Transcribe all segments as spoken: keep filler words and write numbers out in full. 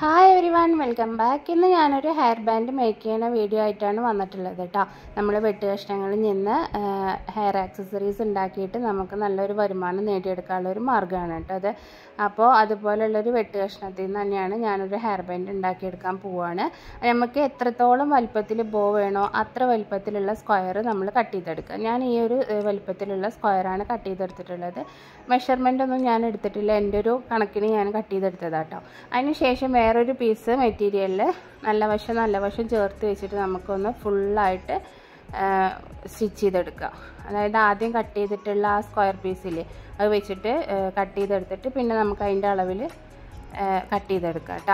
Hi everyone, welcome back. ഇന്ന് ഞാനൊരു hair band make ചെയ്യുന്ന വീഡിയോ ആയിട്ടാണ് വന്നിട്ടുള്ളത് കേട്ടോ. നമ്മൾ വെട്ട് കഷ്ണങ്ങളിൽ നിന്ന് ഹെയർ ആക്സസറീസ് ഉണ്ടാക്കിയിട്ട് നമുക്ക് നല്ലൊരു വരുമാനം നേടിയെടുക്കാനുള്ള ഒരു മാർഗ്ഗമാണ് കേട്ടോ അത്. അപ്പോൾ അതുപോലുള്ളൊരു വെട്ട് കഷ്ണത്തിൽ നിന്ന് തന്നെയാണ് ഞാനൊരു ഹെയർ ബാൻഡ് ഉണ്ടാക്കിയെടുക്കാൻ പോവുകയാണ്. നമുക്ക് എത്രത്തോളം വലുപ്പത്തിൽ ബോ വേണോ അത്ര വലുപ്പത്തിലുള്ള സ്ക്വയർ നമ്മൾ കട്ട് ചെയ്തെടുക്കുക. ഞാൻ ഈ ഒരു വലുപ്പത്തിലുള്ള സ്ക്വയറാണ് കട്ട് ചെയ്തെടുത്തിട്ടുള്ളത്. മെഷർമെൻ്റ് ഒന്നും ഞാൻ എടുത്തിട്ടില്ല, എൻ്റെ ഒരു കണക്കിന് ഞാൻ കട്ട് ചെയ്തെടുത്തതാട്ടോ. അതിന് ശേഷം വേറൊരു പീസ് മെറ്റീരിയലിൽ നല്ല വശം നല്ല വശം ചേർത്ത് വെച്ചിട്ട് നമുക്കൊന്ന് ഫുള്ളായിട്ട് സ്റ്റിച്ച് ചെയ്തെടുക്കുക. അതായത് ആദ്യം കട്ട് ചെയ്തിട്ടുള്ള ആ സ്ക്വയർ പീസില്ലേ അത് വെച്ചിട്ട് കട്ട് ചെയ്തെടുത്തിട്ട് പിന്നെ നമുക്ക് അതിൻ്റെ അളവിൽ കട്ട് ചെയ്തെടുക്കാം കേട്ടോ.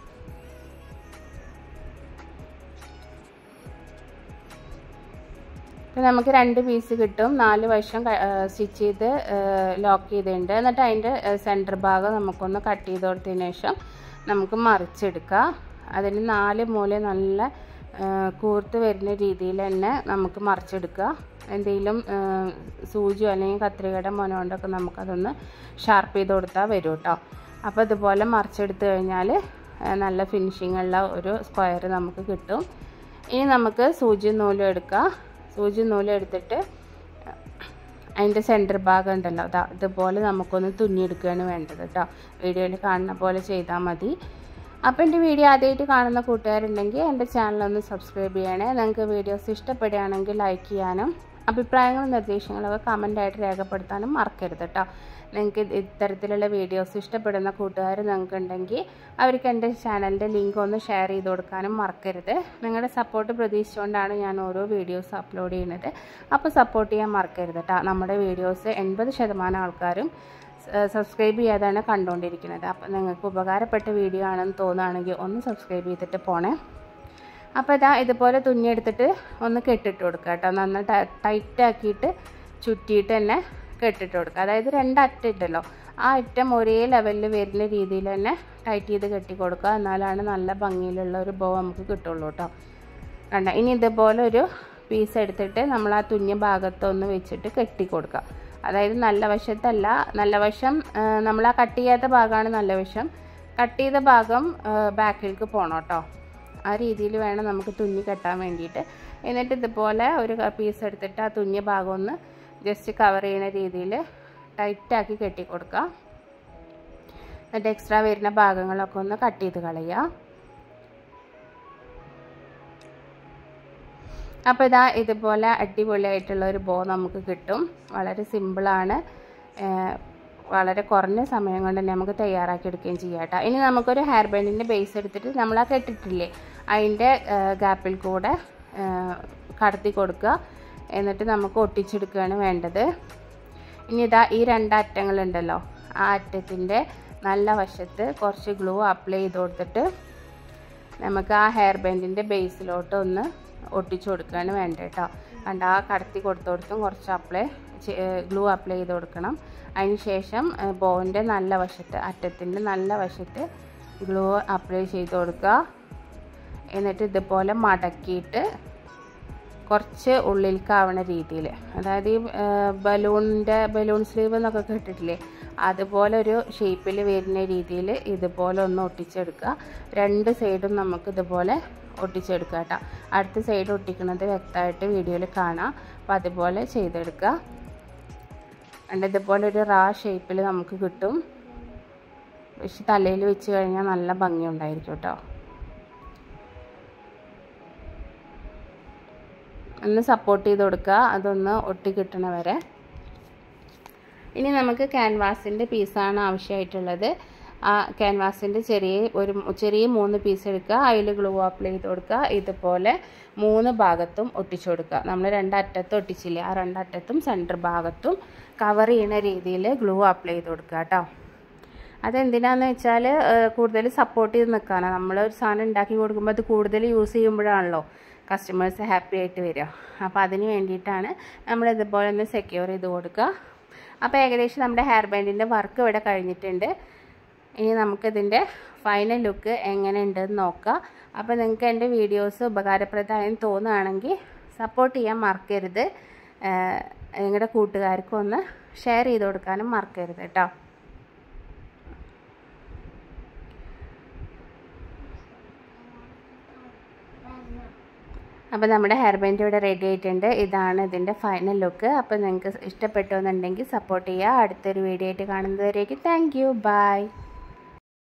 ഇപ്പം നമുക്ക് രണ്ട് പീസ് കിട്ടും. നാല് വശം സ്റ്റിച്ച് ചെയ്ത് ലോക്ക് ചെയ്തിട്ടുണ്ട്. എന്നിട്ട് അതിൻ്റെ സെൻറ്റർ ഭാഗം നമുക്കൊന്ന് കട്ട് ചെയ്ത് കൊടുത്തതിന് ശേഷം നമുക്ക് മറിച്ചെടുക്കുക. അതിന് നാല് മൂല നല്ല കൂർത്ത് വരുന്ന രീതിയിൽ തന്നെ നമുക്ക് മറിച്ചെടുക്കുക. എന്തെങ്കിലും സൂചിയോ അല്ലെങ്കിൽ കത്രികയുടെ മുന കൊണ്ടൊക്കെ നമുക്കതൊന്ന് ഷാർപ്പ് ചെയ്ത് കൊടുത്താൽ വരും കേട്ടോ. അപ്പോൾ ഇതുപോലെ മറിച്ചെടുത്ത് കഴിഞ്ഞാൽ നല്ല ഫിനിഷിംഗ് ഉള്ള ഒരു സ്ക്വയർ നമുക്ക് കിട്ടും. ഇനി നമുക്ക് സൂചി നൂലും എടുക്കുക. സൂചി നൂലും എടുത്തിട്ട് അതിൻ്റെ സെൻറ്റർ ഭാഗം ഉണ്ടല്ലോ അതാ ഇതുപോലെ നമുക്കൊന്ന് തുന്നിയെടുക്കുകയാണ് വേണ്ടത് കേട്ടോ. വീഡിയോയിൽ കാണുന്ന പോലെ ചെയ്താൽ മതി. അപ്പോൾ എൻ്റെ വീഡിയോ ആദ്യമായിട്ട് കാണുന്ന കൂട്ടുകാരുണ്ടെങ്കിൽ എൻ്റെ ചാനലൊന്ന് സബ്സ്ക്രൈബ് ചെയ്യണേ. നിങ്ങൾക്ക് വീഡിയോസ് ഇഷ്ടപ്പെടുകയാണെങ്കിൽ ലൈക്ക് ചെയ്യാനും അഭിപ്രായങ്ങളും നിർദ്ദേശങ്ങളൊക്കെ കമൻ്റായിട്ട് രേഖപ്പെടുത്താനും മറക്കരുത് കേട്ടോ. നിങ്ങൾക്ക് ഇത്തരത്തിലുള്ള വീഡിയോസ് ഇഷ്ടപ്പെടുന്ന കൂട്ടുകാർ നിങ്ങൾക്കുണ്ടെങ്കിൽ അവർക്ക് എൻ്റെ ചാനലിൻ്റെ ലിങ്ക് ഒന്ന് ഷെയർ ചെയ്ത് കൊടുക്കാനും മറക്കരുത്. നിങ്ങളുടെ സപ്പോർട്ട് പ്രതീക്ഷിച്ചുകൊണ്ടാണ് ഞാൻ ഓരോ വീഡിയോസ് അപ്ലോഡ് ചെയ്യുന്നത്. അപ്പോൾ സപ്പോർട്ട് ചെയ്യാൻ മറക്കരുത് കേട്ടോ. നമ്മുടെ വീഡിയോസ് എൺപത് ശതമാനം ആൾക്കാരും സബ്സ്ക്രൈബ് ചെയ്യാതാണ് കണ്ടുകൊണ്ടിരിക്കുന്നത്. അപ്പോൾ നിങ്ങൾക്ക് ഉപകാരപ്പെട്ട വീഡിയോ ആണെന്ന് തോന്നുകയാണെങ്കിൽ ഒന്ന് സബ്സ്ക്രൈബ് ചെയ്തിട്ട് പോണേ. അപ്പോൾ ഇതാ ഇതുപോലെ തുന്നിയെടുത്തിട്ട് ഒന്ന് കെട്ടിട്ട് കൊടുക്കുക കേട്ടോ. നന്നായി ടൈറ്റാക്കിയിട്ട് ചുറ്റിയിട്ട് തന്നെ കെട്ടിട്ട് കൊടുക്കുക. അതായത് രണ്ടറ്റം ഉണ്ടല്ലോ ആ അറ്റം ഒരേ ലെവലിൽ വരുന്ന രീതിയിൽ തന്നെ ടൈറ്റ് ചെയ്ത് കെട്ടി കൊടുക്കുക. എന്നാലാണ് നല്ല ഭംഗിയിലുള്ള ഒരു ബോ നമുക്ക് കിട്ടുള്ളൂ കേട്ടോ. കണ്ട ഇനി ഇതുപോലെ ഒരു പീസ് എടുത്തിട്ട് നമ്മൾ ആ തുന്നിയ ഭാഗത്തൊന്ന് വെച്ചിട്ട് കെട്ടി കൊടുക്കുക. അതായത് നല്ല വശത്തല്ല, നല്ല വശം നമ്മൾ ആ കട്ട് ചെയ്യാത്ത ഭാഗമാണ് നല്ല വശം. കട്ട് ചെയ്ത ഭാഗം ബാക്കിലേക്ക് പോകണം കേട്ടോ. ആ രീതിയിൽ വേണം നമുക്ക് തുന്നി കെട്ടാൻ വേണ്ടിയിട്ട്. എന്നിട്ട് ഇതുപോലെ ഒരു പീസ് എടുത്തിട്ട് ആ തുന്നിയ ഭാഗം ഒന്ന് ജസ്റ്റ് കവർ ചെയ്യുന്ന രീതിയിൽ ടൈറ്റാക്കി കെട്ടി കൊടുക്കുക. എന്നിട്ട് എക്സ്ട്രാ വരുന്ന ഭാഗങ്ങളൊക്കെ ഒന്ന് കട്ട് ചെയ്ത് കളയുക. അപ്പോൾ ഇതാ ഇതുപോലെ അടിപൊളിയായിട്ടുള്ള ഒരു ബോ നമുക്ക് കിട്ടും. വളരെ സിമ്പിളാണ്, വളരെ കുറഞ്ഞ സമയം കൊണ്ട് തന്നെ നമുക്ക് തയ്യാറാക്കി എടുക്കുകയും ചെയ്യാം കേട്ടോ. ഇനി നമുക്കൊരു ഹെയർ ബാൻഡിൻ്റെ ബേസ് എടുത്തിട്ട് നമ്മൾ ആ കെട്ടിട്ടില്ലേ അതിൻ്റെ ഗ്യാപ്പിൽ കൂടെ കടത്തി കൊടുക്കുക. എന്നിട്ട് നമുക്ക് ഒട്ടിച്ചെടുക്കുകയാണ് വേണ്ടത്. ഇനി ഇതാ ഈ രണ്ടറ്റങ്ങളുണ്ടല്ലോ ആ അറ്റത്തിൻ്റെ നല്ല വശത്ത് കുറച്ച് ഗ്ലൂ അപ്ലൈ ചെയ്ത് കൊടുത്തിട്ട് നമുക്ക് ആ ഹെയർ ബാൻഡിൻ്റെ ബേസിലോട്ട് ഒന്ന് ഒട്ടിച്ചു കൊടുക്കുകയാണ് വേണ്ടത് കേട്ടോ. കണ്ട ആ കടത്തി കൊടുത്തോടത്തും കുറച്ച് അപ്ലൈ ഗ്ലൂ അപ്ലൈ ചെയ്ത് കൊടുക്കണം. അതിന് ശേഷം ബോവിൻ്റെ നല്ല വശത്ത് അറ്റത്തിൻ്റെ നല്ല വശത്ത് ഗ്ലൂ അപ്ലൈ ചെയ്ത് കൊടുക്കുക. എന്നിട്ട് ഇതുപോലെ മടക്കിയിട്ട് കുറച്ച് ഉള്ളിലേക്കാവണ രീതിയിൽ, അതായത് ഈ ബലൂണിൻ്റെ ബലൂൺ സ്ലീവ് എന്നൊക്കെ കേട്ടിട്ടില്ലേ അതുപോലെ ഒരു ഷേപ്പിൽ വരുന്ന രീതിയിൽ ഇതുപോലെ ഒന്ന് ഒട്ടിച്ചെടുക്കുക. രണ്ട് സൈഡും നമുക്ക് ഇതുപോലെ ഒട്ടിച്ചെടുക്കുക കേട്ടോ. അടുത്ത സൈഡ് ഒട്ടിക്കുന്നത് വ്യക്തമായിട്ട് വീഡിയോയിൽ കാണാം. അപ്പോൾ അതുപോലെ ചെയ്തെടുക്കുക. and ഇതുപോലെ ഒരു റാ ഷേപ്പിൽ നമുക്ക് കിട്ടും. പക്ഷെ തലയിൽ വെച്ച് കഴിഞ്ഞാൽ നല്ല ഭംഗി ഉണ്ടായിരിക്കും കേട്ടോ. ഒന്ന് സപ്പോർട്ട് ചെയ്ത് കൊടുക്കുക അതൊന്ന് ഒട്ടി കിട്ടണ വരെ. ഇനി നമുക്ക് ക്യാൻവാസിൻ്റെ പീസാണ് ആവശ്യമായിട്ടുള്ളത്. ആ ക്യാൻവാസിൻ്റെ ചെറിയ ഒരു ചെറിയ മൂന്ന് പീസ് എടുക്കുക. അതിൽ ഗ്ലൂ അപ്ലൈ ചെയ്ത് കൊടുക്കുക. ഇതുപോലെ മൂന്ന് ഭാഗത്തും ഒട്ടിച്ചു കൊടുക്കുക. നമ്മൾ രണ്ടറ്റത്തും ഒട്ടിച്ചില്ലേ ആ രണ്ടറ്റത്തും സെൻറ്റർ ഭാഗത്തും കവർ ചെയ്യുന്ന രീതിയിൽ ഗ്ലൂ അപ്ലൈ ചെയ്ത് കൊടുക്കുക കേട്ടോ. അതെന്തിനാന്ന് വെച്ചാൽ കൂടുതൽ സപ്പോർട്ട് ചെയ്ത് നിൽക്കാനാണ്. നമ്മൾ ഒരു സാധനം ഉണ്ടാക്കി കൊടുക്കുമ്പോൾ അത് കൂടുതൽ യൂസ് ചെയ്യുമ്പോഴാണല്ലോ കസ്റ്റമേഴ്സ് ഹാപ്പി ആയിട്ട് വരിക. അപ്പോൾ അതിന് വേണ്ടിയിട്ടാണ് നമ്മൾ ഇതുപോലെ ഒന്ന് സെക്യൂർ ചെയ്ത് കൊടുക്കുക. അപ്പോൾ ഏകദേശം നമ്മുടെ ഹെയർ ബാൻഡിൻ്റെ വർക്ക് ഇവിടെ കഴിഞ്ഞിട്ടുണ്ട്. ഇനി നമുക്കിതിൻ്റെ ഫൈനൽ ലുക്ക് എങ്ങനെ ഉണ്ടെന്ന് നോക്കാം. അപ്പോൾ നിങ്ങൾക്ക് എൻ്റെ വീഡിയോസ് ഉപകാരപ്രദമായെന്ന് തോന്നുകയാണെങ്കിൽ സപ്പോർട്ട് ചെയ്യാൻ മറക്കരുത്. നിങ്ങളുടെ കൂട്ടുകാർക്കും ഒന്ന് ഷെയർ ചെയ്ത് കൊടുക്കാനും മറക്കരുത് കേട്ടോ. അപ്പോൾ നമ്മുടെ ഹെയർ ബാൻഡ് ഇവിടെ റെഡി ആയിട്ടുണ്ട്. ഇതാണ് ഇതിൻ്റെ ഫൈനൽ ലുക്ക്. അപ്പോൾ നിങ്ങൾക്ക് ഇഷ്ടപ്പെട്ടു എന്നുണ്ടെങ്കിൽ സപ്പോർട്ട് ചെയ്യുക. അടുത്തൊരു വീഡിയോ ആയിട്ട് കാണുന്നതുവരേക്കും താങ്ക് യു. ബൈ.